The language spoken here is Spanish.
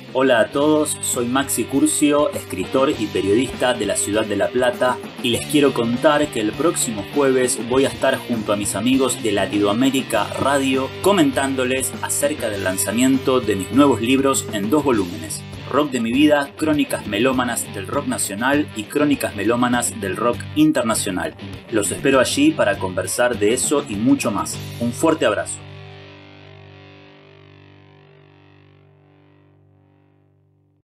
Hola a todos, soy Maxi Curcio, escritor y periodista de la ciudad de La Plata, y les quiero contar que el próximo jueves voy a estar junto a mis amigos de Latinoamérica Radio comentándoles acerca del lanzamiento de mis nuevos libros en 2 volúmenes. Rock de mi vida, crónicas melómanas del rock nacional y crónicas melómanas del rock internacional. Los espero allí para conversar de eso y mucho más. Un fuerte abrazo.